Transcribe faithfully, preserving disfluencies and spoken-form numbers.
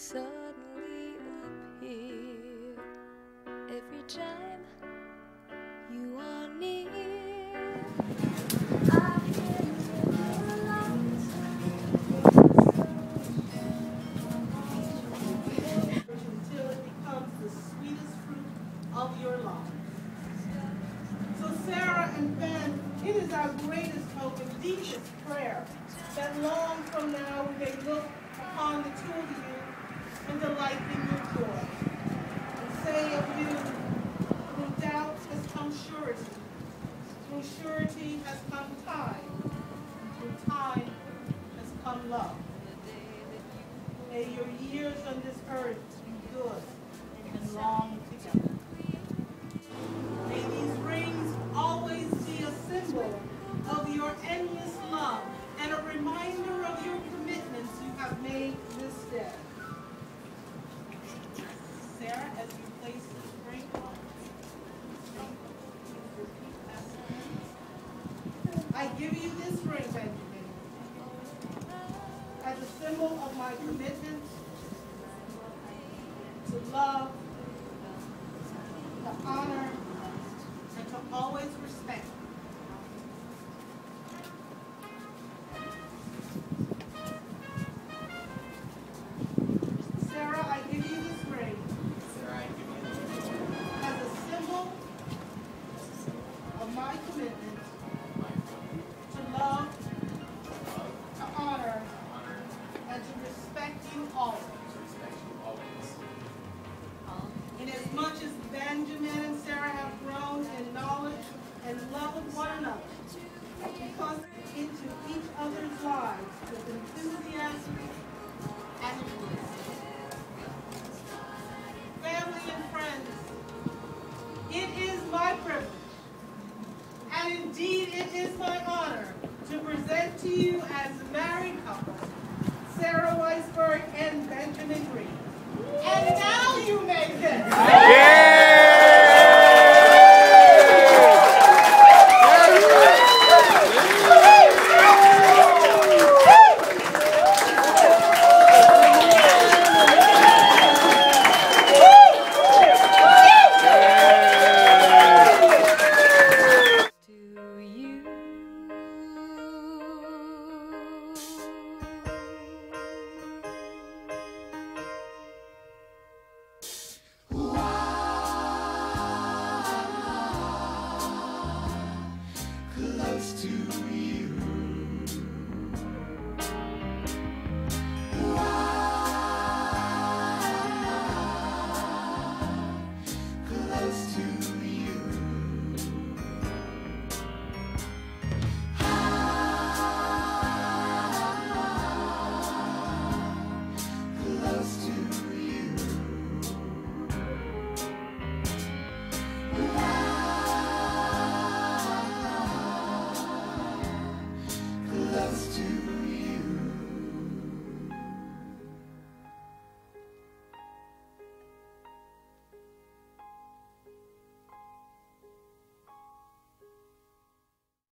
suddenly appear every time you are near. I can realize until it becomes the sweetest fruit of your life. So Sarah and Ben, it is our greatest hope and deepest prayer that long from now we may look upon the two of you and delight in your joy. And say of you, through doubt has come surety, through surety has come time, through time has come love. May your years on this earth be good and long together. May these rings always be a symbol of your endless love and a reminder of your commitments you have made this day. Sarah, as you place this ring on, repeat after me. I give you this ring, Benjamin, as a symbol of my commitment to love, to honor, and to always respect. Sarah, I give you this ring. Sarah, I give you this ring As a symbol of my commitment of my commitment to love, to love, to honor, honor, and to respect you always. and to respect you always. Inasmuch as Benjamin and Sarah have grown in knowledge and love of one another, because into each other's lives with enthusiasm and bliss. Family and friends, it is my privilege, and indeed it is my honor, to present to you as the married couple, Sarah Weisberg and Benjamin Green. And now you may